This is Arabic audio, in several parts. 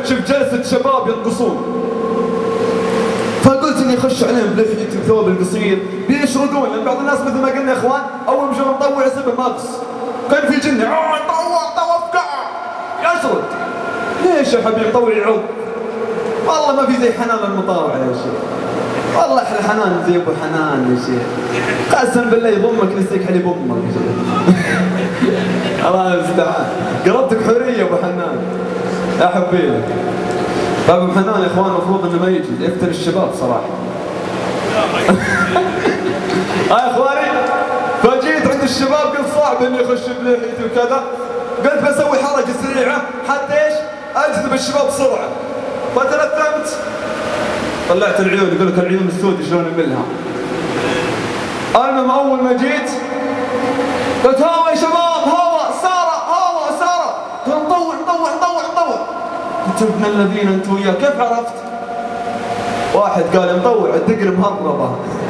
شفت جلسة شباب يرقصون، فقلت اني اخش عليهم بلحيتي وثوب القصير بيشردون، لان بعض الناس مثل ما قلنا يا اخوان اول ما يشوف مطوع يسبه مغص، كان في جنة طوع يشرد. ليش يا حبيبي طوع يعض؟ والله ما في زي حنان المطاوع يا شيخ، والله احلى حنان زي ابو حنان يا شيخ، قسم بالله يضمك نسيك حليب امك يا شيخ. الله المستعان، قربتك حوريه ابو حنان يا حبيبي. ابو حنان يا اخوان المفروض انه ما يجي يفتن الشباب صراحه. يا اخواني فجيت عند الشباب قلت صعب اني اخش بلحيتي وكذا، قلت بسوي حركه سريعه حتى ايش؟ اجذب الشباب بسرعه، فتلثمت طلعت العيون، يقول لك العيون السود شلون نملها. المهم اول ما جيت قلت هوا يا شباب هوا ساره نطوع. قلت ابن الذين انت وياه كيف عرفت؟ واحد قال مطوع الدقر مهربه.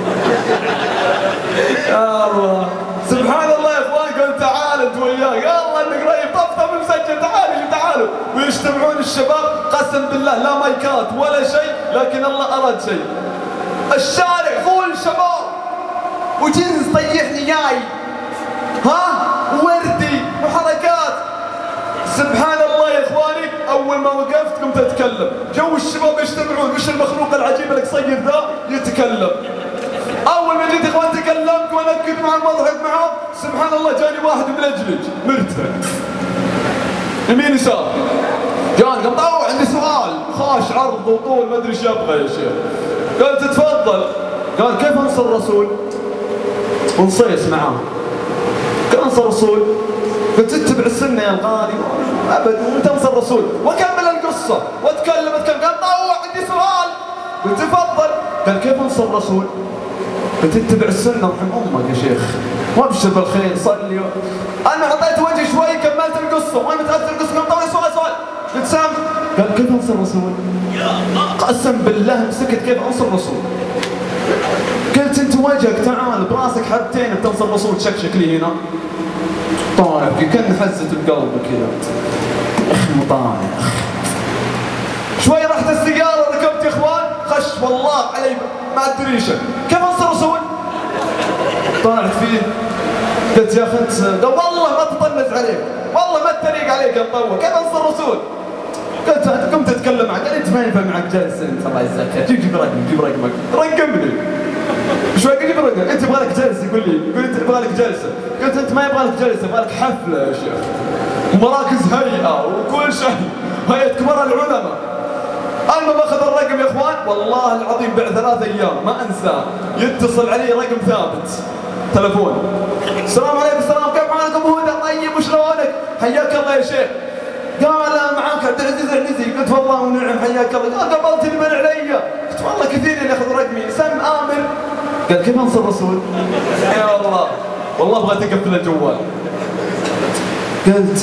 يا الله سبحان الله يا اخوان، قلت تعال انت وياه، يلا انك قريب طفطف مسجل تعالوا ويجتمعون الشباب، قسم بالله لا مايكات ولا شيء، لكن الله اراد شيء. الشارع فول شباب وجنس طيحني جاي وردي وحركات. سبحان الله يا اخواني اول ما وقفت قمت اتكلم، جو الشباب يجتمعون، وش المخلوق العجيب القصير ذا يتكلم. اول ما جيت يا اخوان تكلمت وانكد مع المضحك معه، سبحان الله جاني واحد ملجلج مرتفع يمين يسار، جاني قام طوع عندي سؤال خاش عرض وطول ما ادري ايش يبغى يا شيخ. قلت تفضل. قال كيف انصر الرسول؟ ونصيص معاه. قال انصر الرسول؟ قلت اتبع السنه يا الغالي ابد وانت انصر الرسول، واكمل القصه واتكلم. قال طوع عندي سؤال. قلت تفضل. قال كيف انصر الرسول؟ قلت اتبع السنه ورحم امك يا شيخ وابشر بالخير صلي. انا اعطيت وجهي شوي كملت القصه وانا متاثر القصه. قال طوع سؤال. قلت سام. قال كيف انصر الرسول؟ قسم بالله مسكت كيف انصر الرسول. قلت انت وجهك تعال براسك حبتين بتنصر الرسول تشكشك لي هنا. طايح كان حزة القلب كذا، اخ مطايح. شوي رحت السيارة ركبت يا اخوان، خش والله علي مع الدريشة. كيف انصر الرسول؟ طلعت فيه قلت يا اخي انت، قال والله ما تطنز عليك، والله ما اتريق عليك يا مطوع، كيف انصر الرسول؟ قلت قمت اتكلم معك، قال انت ما ينفع معك جالس انت الله يجزاك خير، جيب رقمك رقمني. شوي قلت رقم، انت يبغى لك جلسه يقول لي، قلت يبغى لك جلسه، قلت انت ما يبغى لك جلسه يبغى لك حفله يا شيخ، ومراكز هيئه وكل شيء، هيئه كبار العلماء. المهم اخذ الرقم يا اخوان، والله العظيم بعد 3 ايام ما انساه يتصل علي رقم ثابت تلفون. السلام عليكم. السلام، كيف حالك ابو هدى؟ طيب وشلونك؟ حياك الله يا شيخ. قال معاك عبد العزيز العنزي. قلت والله ونعم حياك الله. قال قبلت من علي. قلت والله كثير اللي ياخذ رقمي. سم امر. قال كيف انصر الرسول؟ يا الله والله ابغى تقفل الجوال. قلت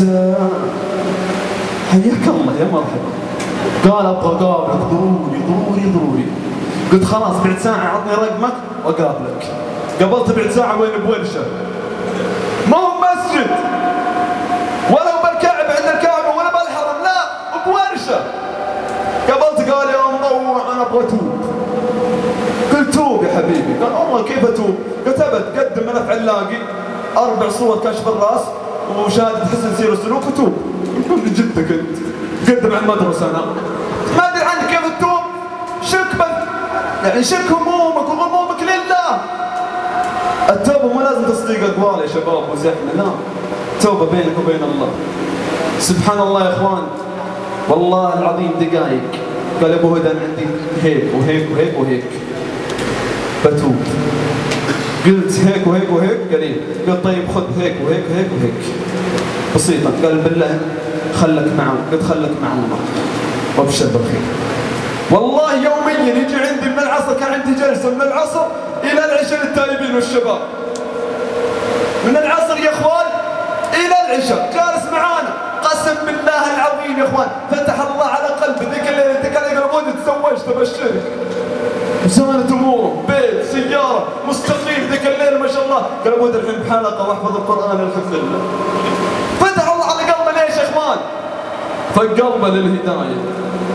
حياك الله يا مرحبا. قال ابغى اقابلك ضروري. قلت خلاص بعد ساعه عطني رقمك واقابلك. قابلت بعد ساعه وين؟ بورشه، ما هو مسجد ولا بالكعبه عند الكعبه ولا بالحرم، لا بورشه. قابلت قال يا مطوع انا ابغى اتوب. قلت توب يا حبيبي. قال والله كيف اتوب؟ قلت ابد قدم ملف علاقي 4 صور كشف الراس وشهاده حسن سير وسلوك وتوب. من جدك انت قدم على المدرسه. انا ما ادري عنك كيف تتوب، شك يعني شك همومك وغمومك لله. التوبه مو لازم تصديق اقوال يا شباب وزحمه، لا، التوبه بينك وبين الله. سبحان الله يا اخوان والله العظيم دقائق قال ابو هدى انا عندي هيك وهيك بتوب. قلت هيك وهيك قال ايه؟ قلت طيب خذ هيك وهيك بسيطه. قال بالله خلك معه. قلت خلك مع الله وابشر بالخير. والله يوميا يجي عندي من العصر، كان عندي جلسه من العصر الى العشاء للتائبين والشباب، من العصر يا اخوان الى العشاء جالس معانا. قسم بالله العظيم يا اخوان فتح الله على قلبي. ذيك الليله انت كان يقول تزوجت ابشرك، زمانة اموره، بيت، سياره، مستقيم. ذيك الليله ما شاء الله قال ابو الحين بحلقه واحفظ القران الحمد لله. فتح الله على قلبه. ليش يا اخوان؟ فقلبه للهدايه.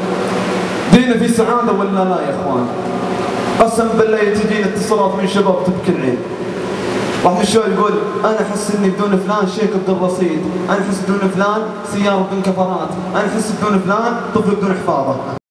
جينا في سعادة ولا لا يا اخوان؟ قسم بالله تجينا اتصالات من شباب تبكي العين. واحد من الشباب يقول انا احس اني بدون فلان شيك بدون رصيد، انا احس بدون فلان سيارة بدون كفرات، انا احس بدون فلان طفل بدون حفاظة.